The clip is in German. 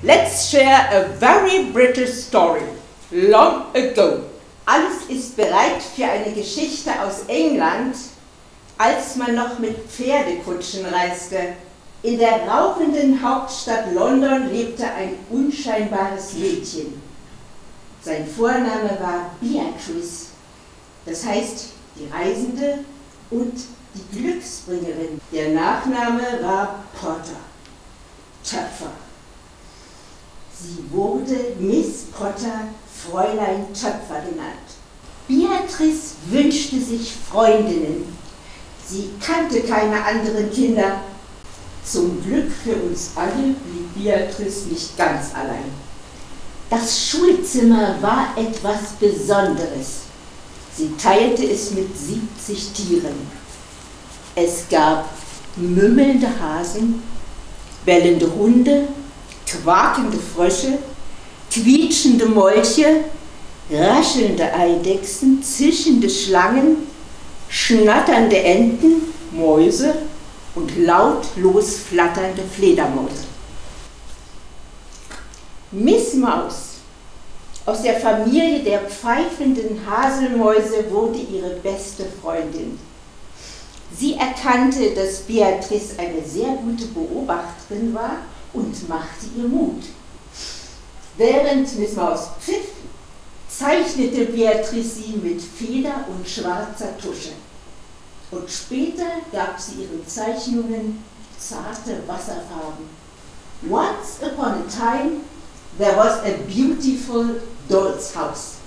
Let's share a very British story. Long ago. Alles ist bereit für eine Geschichte aus England, als man noch mit Pferdekutschen reiste. In der rauchenden Hauptstadt London lebte ein unscheinbares Mädchen. Sein Vorname war Beatrice, das heißt die Reisende und die Glücksbringerin. Der Nachname war Potter, Töpfer. Sie wurde Miss Potter, Fräulein Töpfer genannt. Beatrice wünschte sich Freundinnen. Sie kannte keine anderen Kinder. Zum Glück für uns alle blieb Beatrice nicht ganz allein. Das Schulzimmer war etwas Besonderes. Sie teilte es mit 70 Tieren. Es gab mümmelnde Hasen, bellende Hunde, quakende Frösche, quietschende Molche, raschelnde Eidechsen, zischende Schlangen, schnatternde Enten, Mäuse und lautlos flatternde Fledermäuse. Miss Maus aus der Familie der pfeifenden Haselmäuse wurde ihre beste Freundin. Sie erkannte, dass Beatrice eine sehr gute Beobachterin war und machte ihr Mut. Während Miss Maus pfiff, zeichnete Beatrice sie mit Feder und schwarzer Tusche. Und später gab sie ihren Zeichnungen zarte Wasserfarben. Once upon a time, there was a beautiful doll's house.